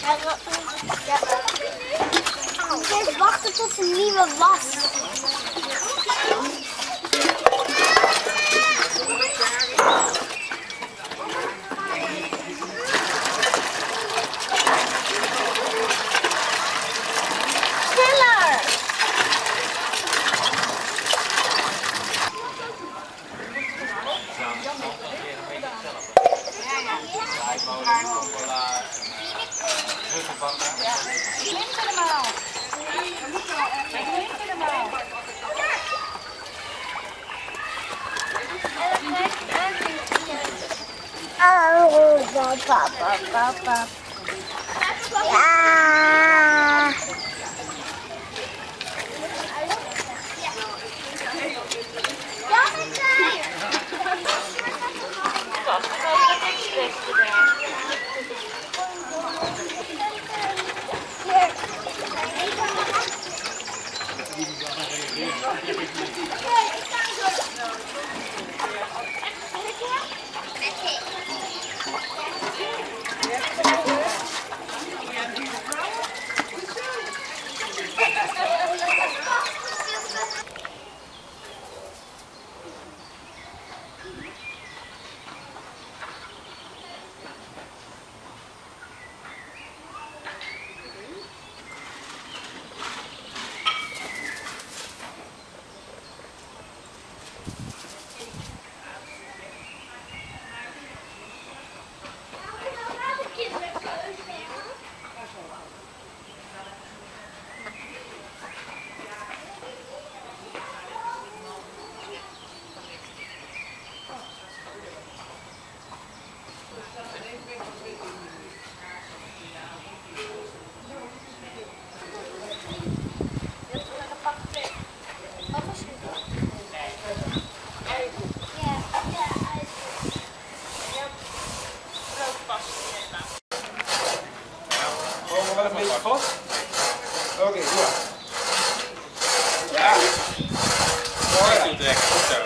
Eerst wachten tot een nieuwe was. Sneller! Papa. Ja. Wel een beetje vast. Oké, doe maar. Ja. Mooi. Trekken, goed zo.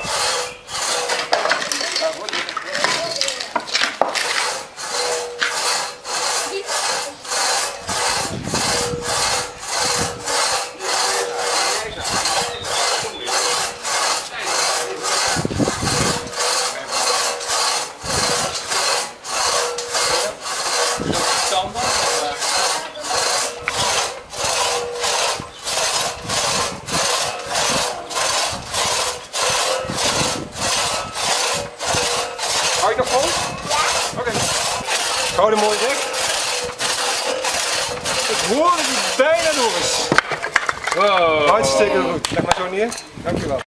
Hou je nog vol? Ja. Oké. Hou hem mooi recht. Ik hoor dat hij bijna door is. Wow. Hartstikke goed. Leg maar zo neer. Dankjewel.